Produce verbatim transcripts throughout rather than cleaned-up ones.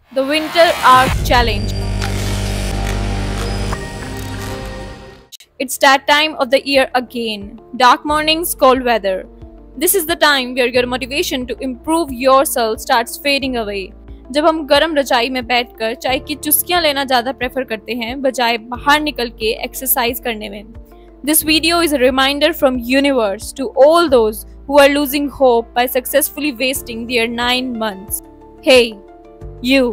The Winter Arc Challenge. It's that time of the year again. Dark mornings, cold weather. This is the time where your motivation to improve yourself starts fading away. जब हम गर्म रजाई में बैठकर चाय की चुस्कियां लेना ज्यादा प्रेफर करते हैं बजाय बाहर निकल के एक्सरसाइज करने में. This video is a reminder from universe to all those who are losing hope by successfully wasting their nine months. Hey, you.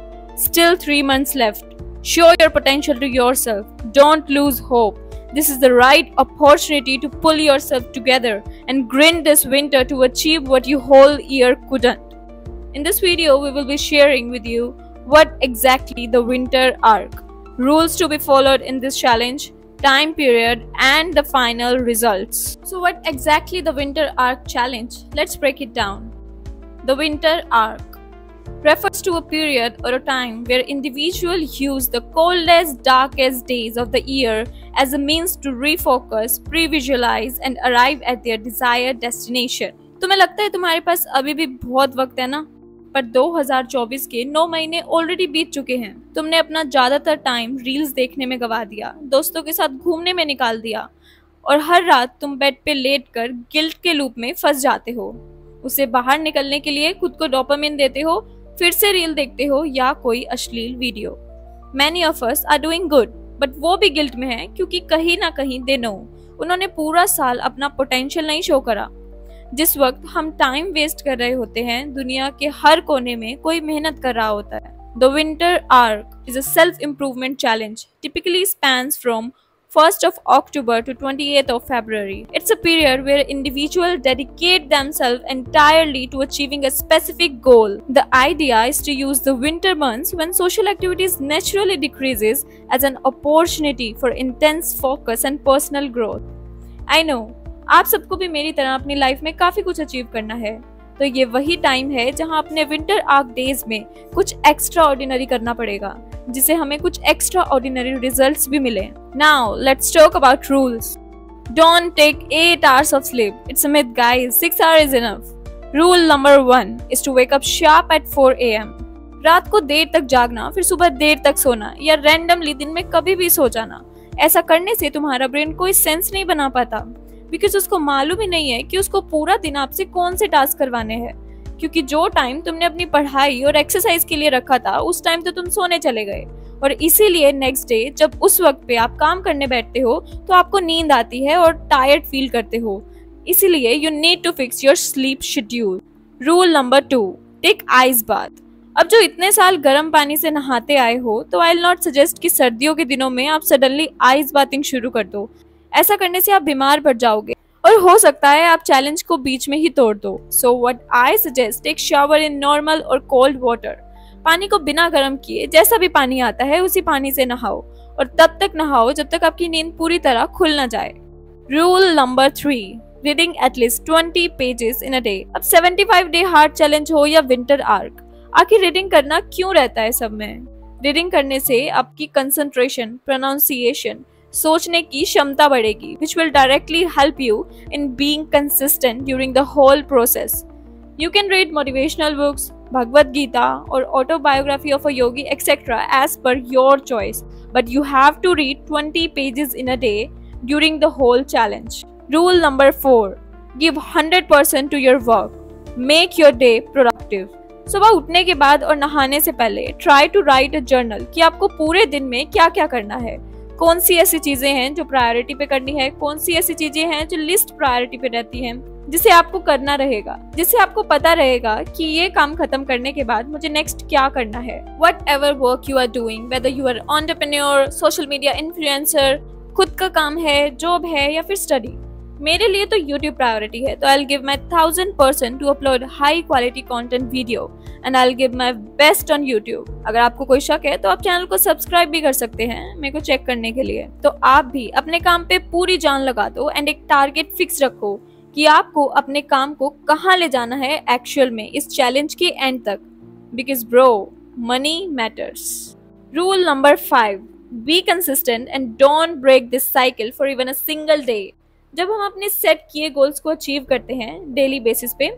Still three months left. Show your potential to yourself. Don't lose hope. This is the right opportunity to pull yourself together and grin this winter to achieve what you whole year couldn't. In this video, we will be sharing with you what exactly the winter arc, rules to be followed in this challenge, time period, and the final results. So what exactly the winter arc challenge? Let's break it down. The winter arc refers to a period or a time where individuals use the coldest, darkest days of the year as a means to refocus, pre-visualize and arrive at their desired destination. तुम्हें लगता है तुम्हारे पास अभी भी बहुत वक्त है ना? पर दो हज़ार चौबीस के नौ महीने ऑलरेडी बीत चुके हैं. तुमने अपना ज्यादातर टाइम रील्स देखने में गवा दिया, दोस्तों के साथ घूमने में निकाल दिया और हर रात तुम बेड पे लेटकर गिल्ट के लूप में फंस जाते हो. उसे बाहर निकलने के लिए खुद को डोपामिन देते हो, फिर से रील देखते हो या कोई अश्लील video. Many of us are doing good, but वो भी गिल्ट में है क्योंकि कहीं ना कहीं they know उन्होंने पूरा साल अपना पोटेंशियल नहीं शो करा. जिस वक्त हम टाइम वेस्ट कर रहे होते हैं, दुनिया के हर कोने में कोई मेहनत कर रहा होता है. The winter arc is a self-improvement challenge. Typically spans from first of October to twenty-eighth of February. It's a period where individuals dedicate themselves entirely to achieving a specific goal. The idea is to use the winter months when social activities naturally decreases as an opportunity for intense focus and personal growth. I know, आप सबको भी मेरी तरह अपनी life में काफी कुछ achieve करना है, तो ये वही टाइम है जहां अपने विंटर आर्क डेज में कुछ एक्स्ट्रा ऑर्डिनरी करना पड़ेगा, जिसे हमें कुछ एक्स्ट्रा ऑर्डिनरी रिजल्ट्स भी मिले. Now let's talk about rules. Don't take eight hours of sleep. It's a myth, guys. six hours is enough. Rule number one is to wake up sharp at four a m रात को देर तक जागना, फिर सुबह देर तक सोना या randomly दिन में कभी भी सो जाना. ऐसा करने से तुम्हारा ब्रेन कोई सेंस नहीं बना पाता, बिकॉज उसको मालूम ही नहीं है कि उसको पूरा दिन आपसे कौन से टास्क करवाने हैं. क्योंकि जो टाइम तुमने अपनी पढ़ाई और एक्सरसाइज के लिए रखा था, उस टाइम तो तुम सोने चले गए, और इसीलिए नेक्स्ट डे जब उस वक्त पे आप काम करने बैठते हो तो आपको नींद आती है और टायर्ड फील करते हो. इसीलिए you need to fix your sleep schedule. Rule number two, take ice bath. अब जो इतने साल गर्म पानी से नहाते आए हो, तो आई विल नॉट सजेस्ट कि सर्दियों के दिनों में आप सडनली आइस बाथिंग शुरू कर दो. ऐसा करने से आप बीमार पड़ जाओगे और हो सकता है आप चैलेंज को बीच में ही तोड़ दो. So what I suggest, take shower in normal और कोल्ड वाटर. पानी को बिना गर्म किए जैसा भी पानी आता है उसी पानी से नहाओ, और तब तक नहाओ जब तक आपकी नींद पूरी तरह खुल ना जाए. Rule number three, reading at least twenty pages in a day. अब सेवेंटी-फाइव डे हार्ड चैलेंज हो या विंटर आर्क, आखिर रीडिंग करना क्यों रहता है सब में? रीडिंग करने से आपकी कंसंट्रेशन, प्रोनाउंसिएशन, सोचने की क्षमता बढ़ेगी, which will directly help you in being consistent during the whole process. You can read motivational books, Bhagavad Gita or autobiography of a yogi, et cetera as per your choice, but you have to read twenty pages in a day during the whole challenge. Rule number four, give one hundred percent to your work. Make your day productive. सुबह उठने के बाद और नहाने से पहले try to write a journal कि आपको पूरे दिन में क्या क्या करना है, कौन सी ऐसी चीजें हैं जो प्रायोरिटी पे करनी है, कौन सी ऐसी चीजें हैं जो लिस्ट प्रायोरिटी पे रहती हैं, जिसे आपको करना रहेगा, जिससे आपको पता रहेगा कि ये काम खत्म करने के बाद मुझे नेक्स्ट क्या करना है. Whatever work you are doing, whether you are entrepreneur, social media influencer, खुद का काम है, जॉब है या फिर स्टडी. मेरे लिए तो YouTube प्रायोरिटी है, तो I will give my thousand percent to upload high quality content video and I will give my best on YouTube. अगर आपको कोई शक है तो आप चैनल को सब्सक्राइब भी कर सकते हैं मेरे को चेक करने के लिए. तो आप भी अपने काम पे पूरी जान लगा दो एंड एक टारगेट फिक्स रखो कि आपको अपने काम को कहाँ ले जाना है एक्चुअल में इस चैलेंज के एंड तक, because bro money matters. Rule number five, be consistent and don't break this cycle for even a single day. जब हम अपने सेट किए गोल्स को अचीव करते हैं डेली बेसिस पे,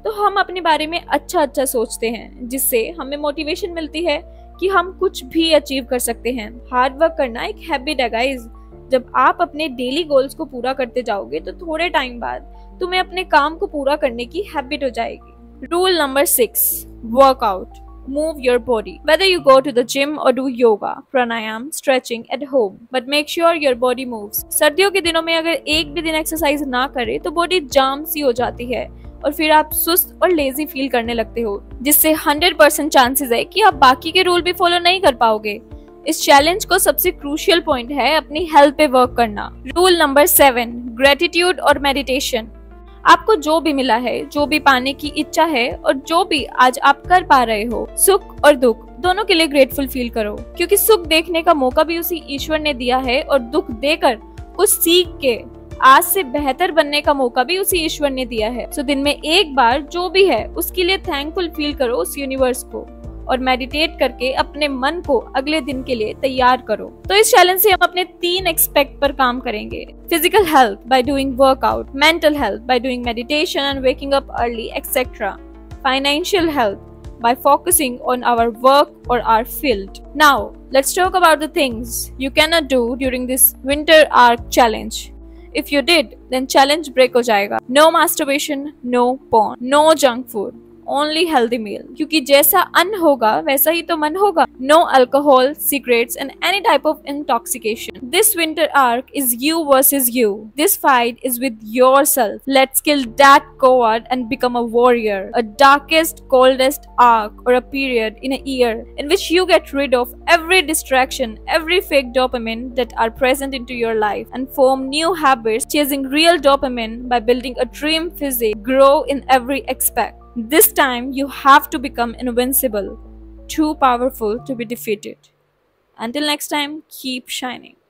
तो हम अपने बारे में अच्छा अच्छा सोचते हैं, जिससे हमें मोटिवेशन मिलती है कि हम कुछ भी अचीव कर सकते हैं। हार्ड वर्क करना एक हैबिट है गाइस। जब आप अपने डेली गोल्स को पूरा करते जाओगे तो थोड़े टाइम बाद तुम्हें अपने काम को पूरा करने की हैबिट हो जाएगी। Rule number six, workout. Move your body. Whether you go to the gym or do yoga, pranayam, stretching at home, but make sure your body moves. सर्दियों के दिनों में अगर एक भी दिन एक्सरसाइज ना करे तो बॉडी जाम सी हो जाती है और फिर आप सुस्त और लेजी फील करने लगते हो, जिससे हंड्रेड परसेंट चांसेस है कि आप बाकी के रूल भी फॉलो नहीं कर पाओगे। इस चैलेंज को सबसे क्रूशियल पॉइंट है अपनी हेल्थ पे वर्क करना। रूल नंबर सेवन, ग्रेटिट्यूड और मेडिटेशन। आपको जो भी मिला है, जो भी पाने की इच्छा है और जो भी आज आप कर पा रहे हो, सुख और दुख दोनों के लिए ग्रेटफुल फील करो, क्योंकि सुख देखने का मौका भी उसी ईश्वर ने दिया है और दुख देकर कुछ सीख के आज से बेहतर बनने का मौका भी उसी ईश्वर ने दिया है। सो दिन में एक बार जो भी है उसके लिए थैंकफुल फील करो उस यूनिवर्स को और मेडिटेट करके अपने मन को अगले दिन के लिए तैयार करो। तो इस चैलेंज से हम अपने तीन एक्सपेक्ट पर काम करेंगे। Physical health by doing workout, mental health by doing meditation and waking up early etcetera, financial health by focusing on our work or our field. Now, let's talk about the things you cannot do during this winter arc challenge. If you did, then challenge break हो जाएगा। No masturbation, no porn, no junk food, only healthy meal. क्योंकि जैसा अन्न होगा वैसा ही तो मन होगा। No alcohol, cigarettes and any type of intoxication. This winter arc is you versus you. This fight is with yourself. Let's kill that coward and become a warrior. A darkest, coldest arc or a period in a year in which you get rid of every distraction, every fake dopamine that are present into your life and form new habits, chasing real dopamine by building a dream physique, grow in every aspect. This time you have to become invincible, too powerful to be defeated. Until next time, keep shining.